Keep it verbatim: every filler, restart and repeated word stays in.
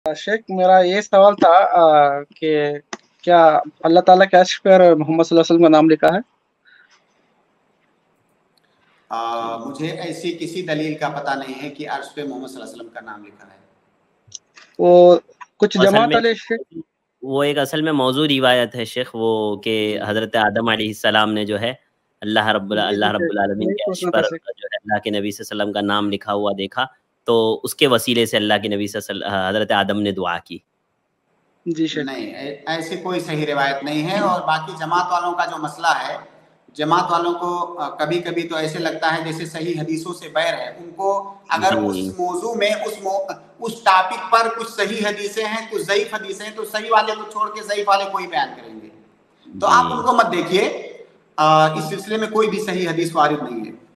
शेख मेरा ये सवाल था अ, कि क्या अल्लाह ताला के अर्श पर मोहम्मद सल्लल्लाहु अलैहि वसल्लम का नाम लिखा है? आ, मुझे ऐसी किसी दलील का पता नहीं है कि अर्श पे मोहम्मद सल्लल्लाहु अलैहि वसल्लम का नाम लिखा है। वो कुछ असल जमात में वाले शेख वो एक असल में मौजू रिवायत है शेख, वो कि हज़रत आदम अलैहिस्सलाम ने जो है अल्लाह रब्बुल जी, जी अल्लाह शेख, रब्बुल आलमीन यही के अर्श पूछना था पर शेख। जो है अल्लाह के नबी सल्लल्लाहु अलैहि वसल्लम का नाम लिखा हुआ देखा, तो उसके वसीले से अल्लाह के नबी सल्लल्लाहु अलैहि हज़रत आदम ने दुआ की। जी शेख। नहीं, ऐसी कोई सही रिवायत नहीं है। और बाकी जमात वालों का जो मसला है, जमात वालों को कभी-कभी तो ऐसे लगता है जैसे सही हदीसों से बैर है। उनको अगर उस जी। मौजू में उस मौ उस टॉपिक पर कुछ सही हदीसें हैं, कुछ ज़ईफ़ हदीसें हैं, तो सही वाले को छोड़ के ज़ईफ़ वाले को ही बयान करेंगे। तो आप जी। उनको मत देखिए। अ, इस सिलसिले में कोई भी सही हदीस वारिद नहीं है।